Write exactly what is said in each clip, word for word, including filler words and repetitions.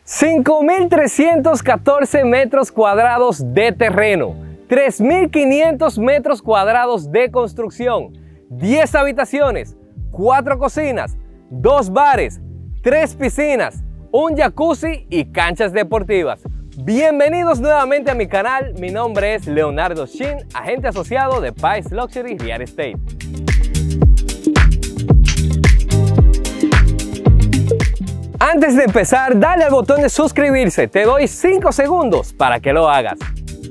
cinco mil trescientos catorce metros cuadrados de terreno, tres mil quinientos metros cuadrados de construcción, diez habitaciones, cuatro cocinas, dos bares, tres piscinas, un jacuzzi y canchas deportivas. Bienvenidos nuevamente a mi canal, mi nombre es Leonardo Shin, agente asociado de Pais Luxury Real Estate. Antes de empezar, dale al botón de suscribirse, te doy cinco segundos para que lo hagas.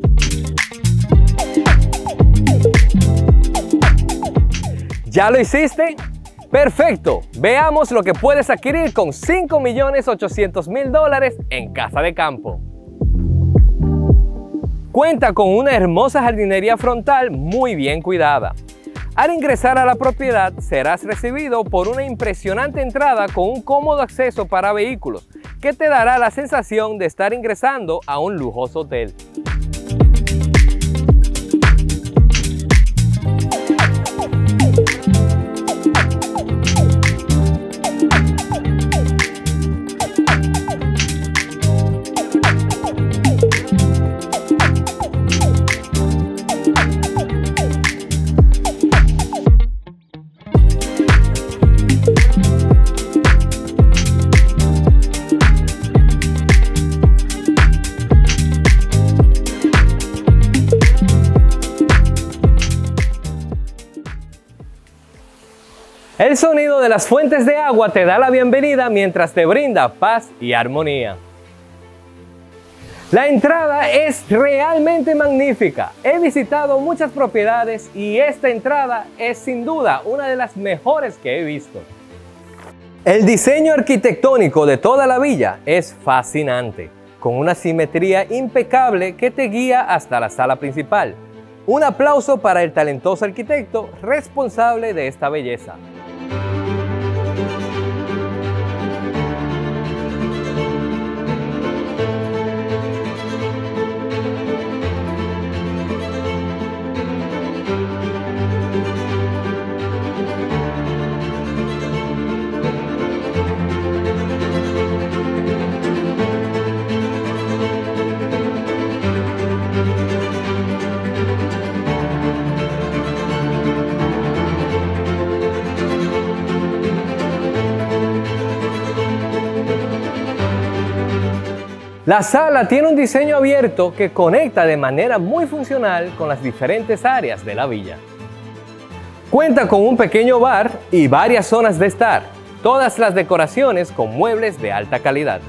¿Ya lo hiciste? ¡Perfecto! Veamos lo que puedes adquirir con cinco millones ochocientos mil dólares en casa de campo. Cuenta con una hermosa jardinería frontal muy bien cuidada. Al ingresar a la propiedad serás recibido por una impresionante entrada con un cómodo acceso para vehículos que te dará la sensación de estar ingresando a un lujoso hotel. El sonido de las fuentes de agua te da la bienvenida mientras te brinda paz y armonía. La entrada es realmente magnífica. He visitado muchas propiedades y esta entrada es sin duda una de las mejores que he visto. El diseño arquitectónico de toda la villa es fascinante, con una simetría impecable que te guía hasta la sala principal. Un aplauso para el talentoso arquitecto responsable de esta belleza. La sala tiene un diseño abierto que conecta de manera muy funcional con las diferentes áreas de la villa. Cuenta con un pequeño bar y varias zonas de estar, todas las decoraciones con muebles de alta calidad.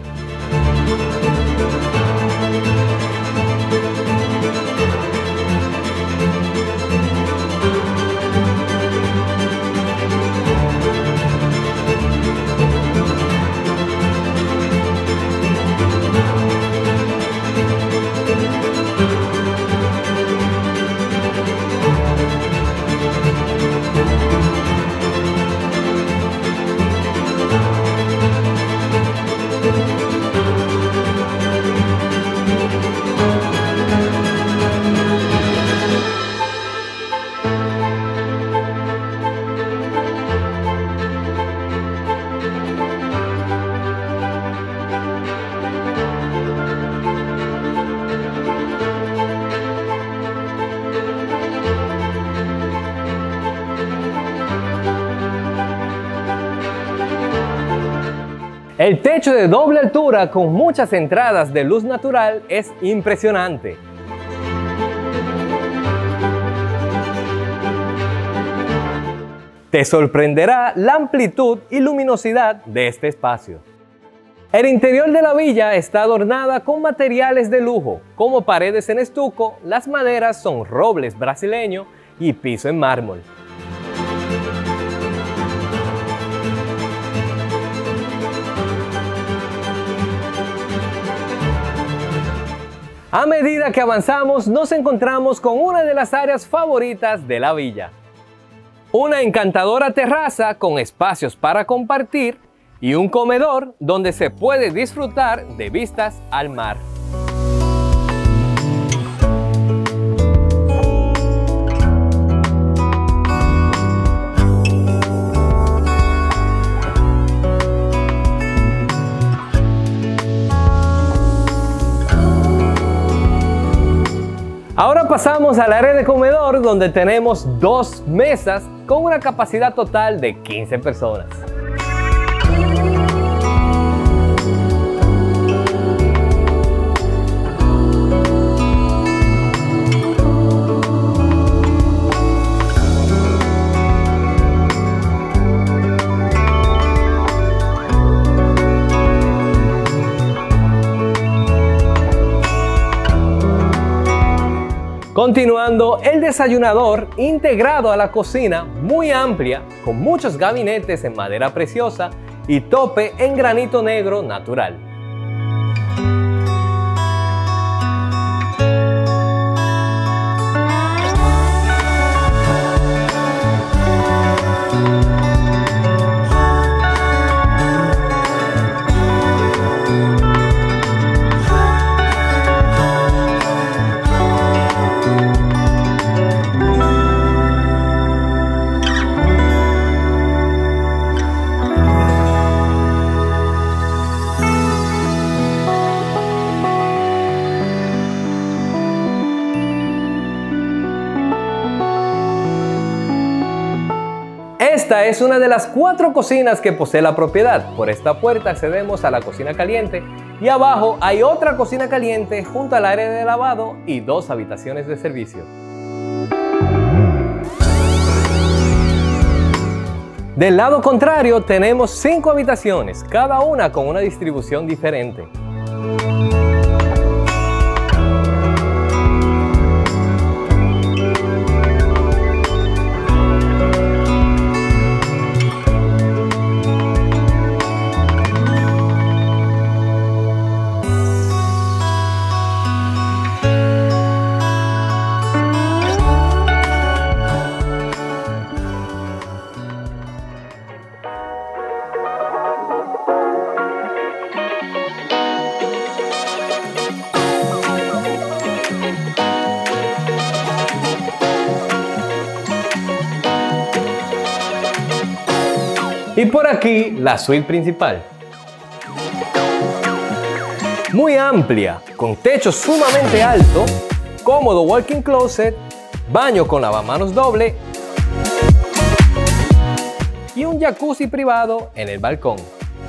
El techo de doble altura con muchas entradas de luz natural es impresionante. Te sorprenderá la amplitud y luminosidad de este espacio. El interior de la villa está adornada con materiales de lujo, como paredes en estuco, las maderas son robles brasileño y piso en mármol. A medida que avanzamos, nos encontramos con una de las áreas favoritas de la villa. Una encantadora terraza con espacios para compartir y un comedor donde se puede disfrutar de vistas al mar. pasamos al área de comedor, donde tenemos dos mesas con una capacidad total de quince personas. Continuando, el desayunador integrado a la cocina, muy amplia, con muchos gabinetes en madera preciosa y tope en granito negro natural. Esta es una de las cuatro cocinas que posee la propiedad. Por esta puerta accedemos a la cocina caliente y abajo hay otra cocina caliente junto al área de lavado y dos habitaciones de servicio. Del lado contrario tenemos cinco habitaciones, cada una con una distribución diferente. Y por aquí la suite principal. Muy amplia, con techo sumamente alto, cómodo walk-in closet, baño con lavamanos doble y un jacuzzi privado en el balcón.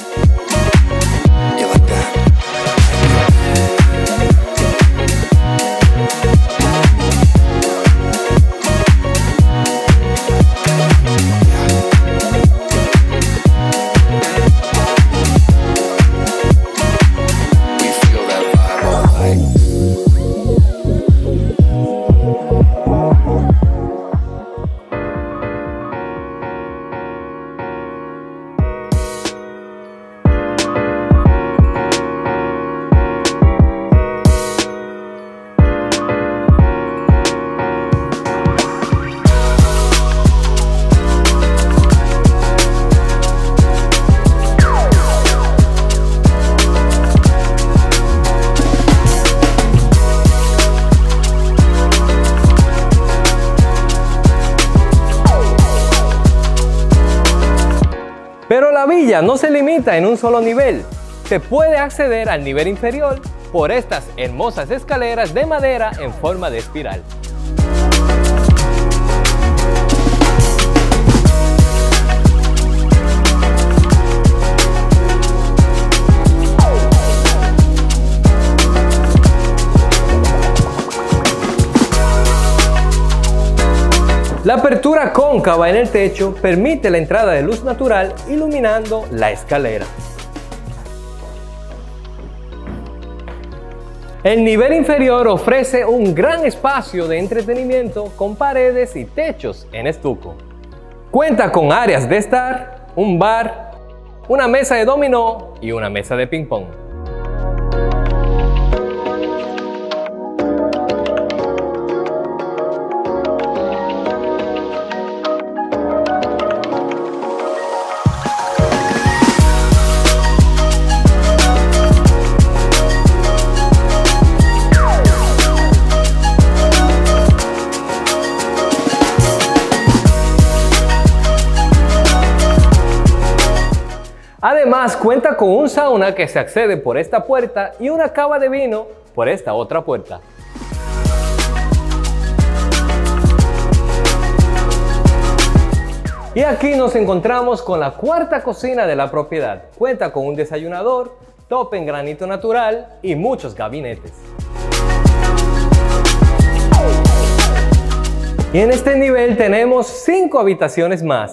Pero la villa no se limita en un solo nivel. Se puede acceder al nivel inferior por estas hermosas escaleras de madera en forma de espiral. La apertura cóncava en el techo permite la entrada de luz natural iluminando la escalera. El nivel inferior ofrece un gran espacio de entretenimiento con paredes y techos en estuco. Cuenta con áreas de estar, un bar, una mesa de dominó y una mesa de ping pong. Además, cuenta con un sauna que se accede por esta puerta y una cava de vino por esta otra puerta. Y aquí nos encontramos con la cuarta cocina de la propiedad. Cuenta con un desayunador, tope en granito natural y muchos gabinetes. Y en este nivel tenemos cinco habitaciones más.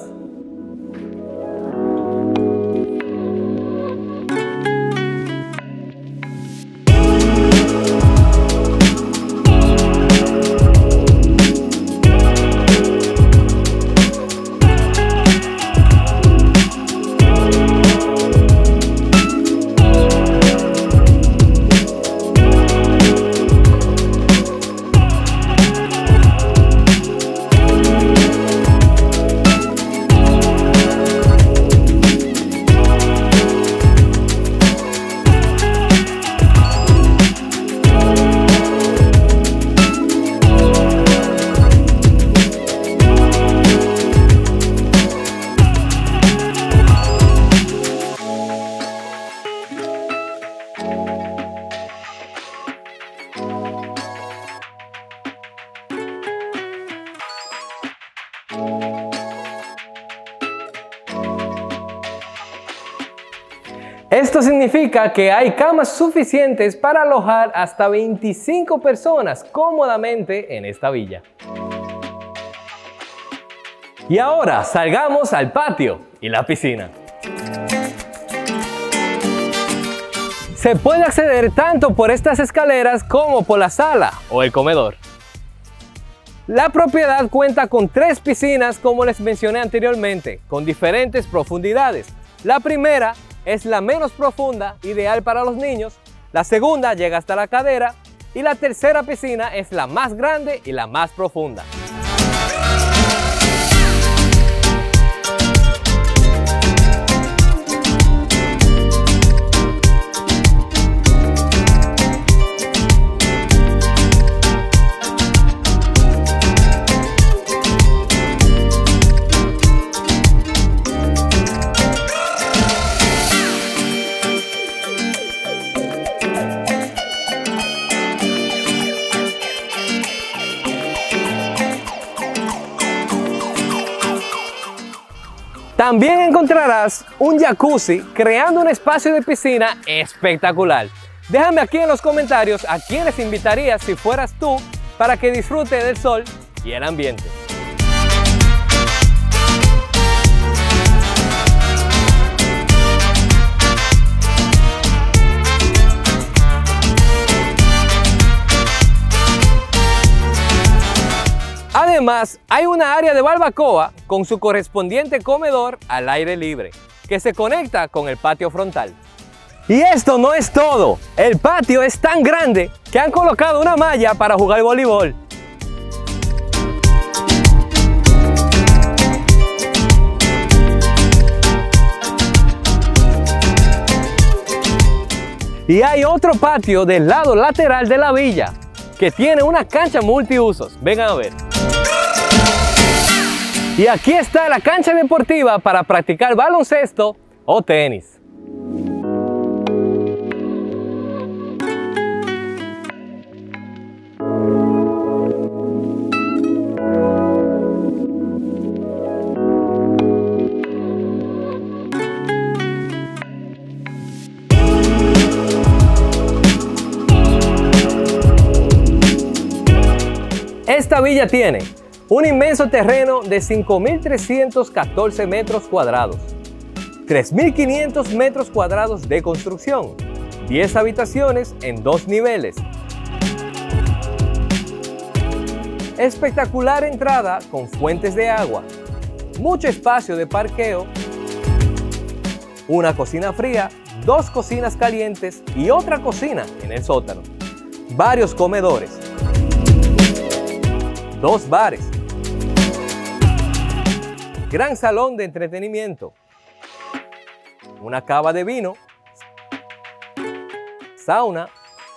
Esto significa que hay camas suficientes para alojar hasta veinticinco personas cómodamente en esta villa. Y ahora salgamos al patio y la piscina. Se puede acceder tanto por estas escaleras como por la sala o el comedor. La propiedad cuenta con tres piscinas, como les mencioné anteriormente, con diferentes profundidades. La primera es la menos profunda, ideal para los niños. La segunda llega hasta la cadera y la tercera piscina es la más grande y la más profunda. También encontrarás un jacuzzi, creando un espacio de piscina espectacular. Déjame aquí en los comentarios a quiénes invitarías si fueras tú para que disfrute del sol y el ambiente. Además, hay una área de barbacoa con su correspondiente comedor al aire libre, que se conecta con el patio frontal. Y esto no es todo. El patio es tan grande que han colocado una malla para jugar voleibol. Y hay otro patio del lado lateral de la villa, que tiene una cancha multiusos. Vengan a ver. Y aquí está la cancha deportiva para practicar baloncesto o tenis. Esta villa tiene un inmenso terreno de cinco mil trescientos catorce metros cuadrados, tres mil quinientos metros cuadrados de construcción, diez habitaciones en dos niveles, espectacular entrada con fuentes de agua, mucho espacio de parqueo, una cocina fría, dos cocinas calientes y otra cocina en el sótano, varios comedores, dos bares, gran salón de entretenimiento, una cava de vino, sauna,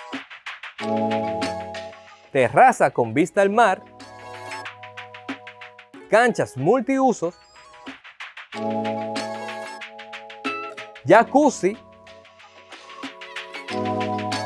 terraza con vista al mar, canchas multiusos, jacuzzi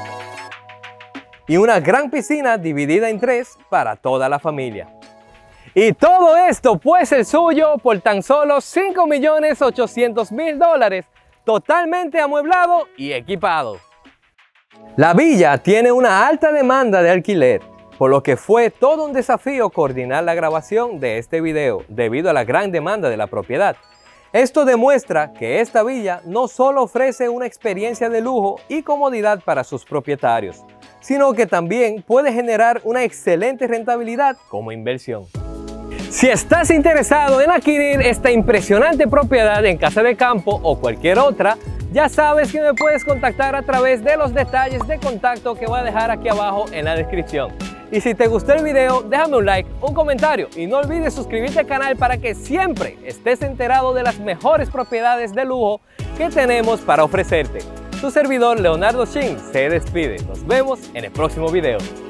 y una gran piscina dividida en tres para toda la familia. Y todo esto puede ser suyo por tan solo cinco millones ochocientos mil dólares, totalmente amueblado y equipado. La villa tiene una alta demanda de alquiler, por lo que fue todo un desafío coordinar la grabación de este video debido a la gran demanda de la propiedad. Esto demuestra que esta villa no solo ofrece una experiencia de lujo y comodidad para sus propietarios, sino que también puede generar una excelente rentabilidad como inversión. Si estás interesado en adquirir esta impresionante propiedad en Casa de Campo o cualquier otra, ya sabes que me puedes contactar a través de los detalles de contacto que voy a dejar aquí abajo en la descripción. Y si te gustó el video, déjame un like, un comentario y no olvides suscribirte al canal para que siempre estés enterado de las mejores propiedades de lujo que tenemos para ofrecerte. Tu servidor Leonardo Shin se despide. Nos vemos en el próximo video.